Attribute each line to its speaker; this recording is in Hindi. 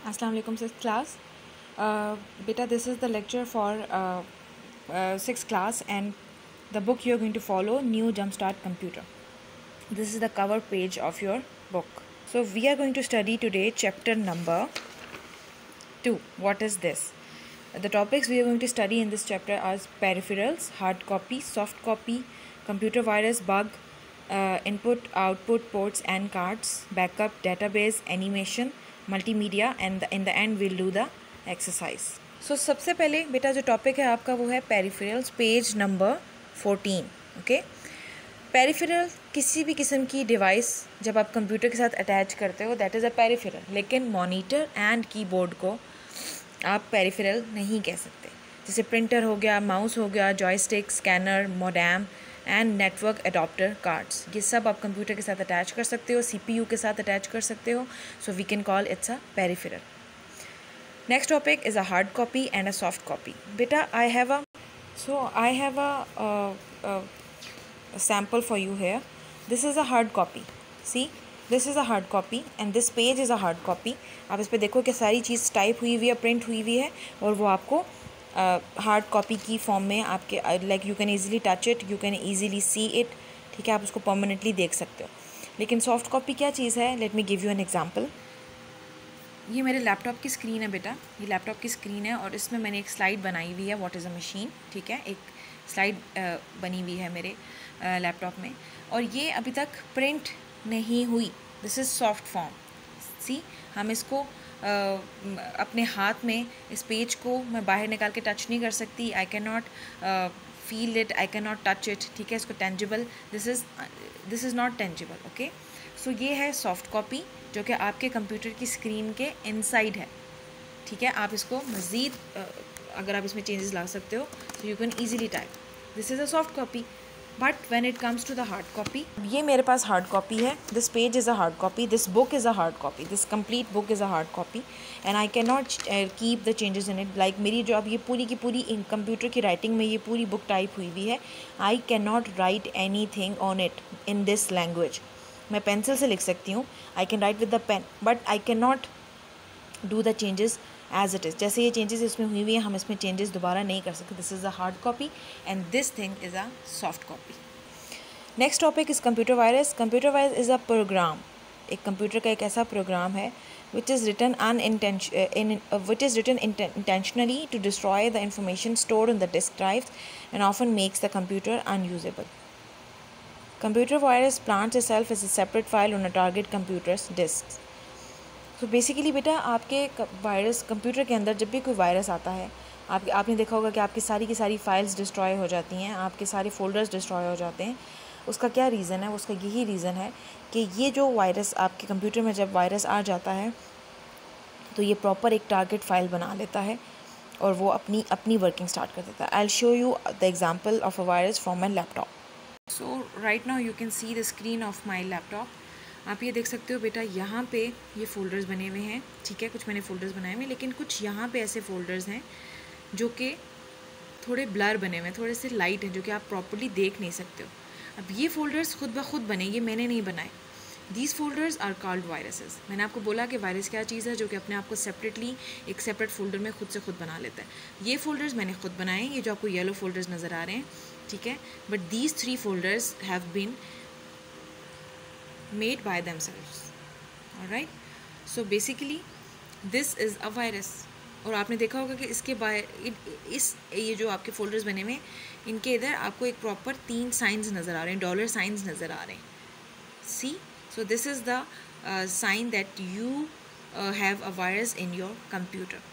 Speaker 1: Assalamu alaikum sixth class. Beta, this is the lecture for sixth class, and the book you're going to follow, New Jumpstart Computer. This is the cover page of your book. So we are going to study today chapter number 2. What is this? The topics we are going to study in this chapter are peripherals, hard copy, soft copy, computer virus, bug, input, output, ports and cards, backup, database, animation, multimedia, and in the end we'll do the exercise. So सबसे पहले बेटा जो टॉपिक है आपका वो है peripherals, page number 14. Okay, peripheral किसी भी किस्म की डिवाइस जब आप कंप्यूटर के साथ अटैच करते हो दैट इज़ अ पेरिफेरल. लेकिन मॉनिटर एंड कीबोर्ड को आप पेरिफेरल नहीं कह सकते. जैसे प्रिंटर हो गया, माउस हो गया, joystick, scanner, modem and network adapter cards, ये सब आप कंप्यूटर के साथ अटैच कर सकते हो, CPU के साथ अटैच कर सकते हो. So we can call it's a peripheral. Next topic is a hard copy and a soft copy. बेटा I have a sample for you here. This is a hard copy. See, this is a hard copy and this page is a hard copy. आप इस पे देखो कि सारी चीज़ टाइप हुई हुई है, प्रिंट हुई हुई है, और वो आपको हार्ड कॉपी की फॉर्म में आपके like you can easily touch it, you can easily see it. ठीक है, आप उसको परमानेंटली देख सकते हो. लेकिन सॉफ्ट कॉपी क्या चीज़ है? Let me give you an example. ये मेरे लैपटॉप की स्क्रीन है बेटा, ये लैपटॉप की स्क्रीन है और इसमें मैंने एक स्लाइड बनाई हुई है, व्हाट इज़ अ मशीन. ठीक है, एक स्लाइड बनी हुई है मेरे लैपटॉप में, और ये अभी तक प्रिंट नहीं हुई. This is soft form. See, हम इसको अपने हाथ में इस पेज को मैं बाहर निकाल के टच नहीं कर सकती. I can not feel it, I can not touch it. ठीक है, इसको tangible, this is not tangible. Okay, so ये है सॉफ्ट कॉपी जो कि आपके कंप्यूटर की स्क्रीन के इनसाइड है. ठीक है, आप इसको मज़ीद अगर आप इसमें चेंजेस ला सकते हो तो you can easily type. This is a soft copy. But when it comes to the hard copy, ये मेरे पास हार्ड कॉपी है. This page is a hard copy, this book is a hard copy, this complete book is a hard copy and I can not keep the changes in it. Like मेरी जो अब ये पूरी की पूरी कंप्यूटर की राइटिंग में ये पूरी बुक टाइप हुई हुई है. I can not write anything on it in this language. मैं पेंसिल से लिख सकती हूँ, I can write with the pen, but I can not do the changes as it is. जैसे ये चेंजेस इसमें हुई हुई है, हम इसमें चेंजेस दोबारा नहीं कर सकते. This is a hard copy and this thing is a soft copy. Next topic is computer virus. Computer virus is a program. एक कंप्यूटर का एक ऐसा प्रोग्राम है which is written intentionally to destroy the information stored on the disk drives and often makes the computer unusable. Computer virus plants itself as a separate file on a target computer's disk. So basically बेटा आपके वायरस कंप्यूटर के अंदर जब भी कोई वायरस आता है, आपने देखा होगा कि आपकी सारी की सारी फाइल्स डिस्ट्रॉय हो जाती हैं, आपके सारे फोल्डर्स डिस्ट्रॉय हो जाते हैं. उसका क्या रीज़न है? उसका यही रीज़न है कि ये जो वायरस आपके कंप्यूटर में जब वायरस आ जाता है तो ये प्रॉपर एक टारगेट फ़ाइल बना लेता है और वो अपनी वर्किंग स्टार्ट कर देता है. I will show you the example of a virus from my laptop. So right now you can see the screen of my laptop. आप ये देख सकते हो बेटा, यहाँ पे ये फ़ोल्डर्स बने हुए हैं. ठीक है, कुछ मैंने फ़ोल्डर्स बनाए हुए, लेकिन कुछ यहाँ पे ऐसे फ़ोल्डर्स हैं जो कि थोड़े ब्लर बने हुए हैं, थोड़े से लाइट हैं, जो कि आप प्रॉपर्ली देख नहीं सकते हो. अब ये फ़ोल्डर्स खुद ब खुद बने, ये मैंने नहीं बनाए. These folders are called viruses. मैंने आपको बोला कि वायरस क्या चीज़ है जो कि अपने आप को सेपरेटली एक सेपरेट फोल्डर में खुद से खुद बना लेता है. ये फोल्डर्स मैंने खुद बनाए, ये जो आपको येलो फोल्डर्स नज़र आ रहे हैं. ठीक है, but these 3 folders have been made by themselves. Alright, so basically this is a virus. और आपने देखा होगा कि इसके ये जो आपके फोल्डर्स बने हुए हैं, इनके इधर आपको एक प्रॉपर 3 साइंस नज़र आ रहे हैं, डॉलर साइंस नज़र आ रहे हैं. सी, so this is the sign that you have a virus in your computer.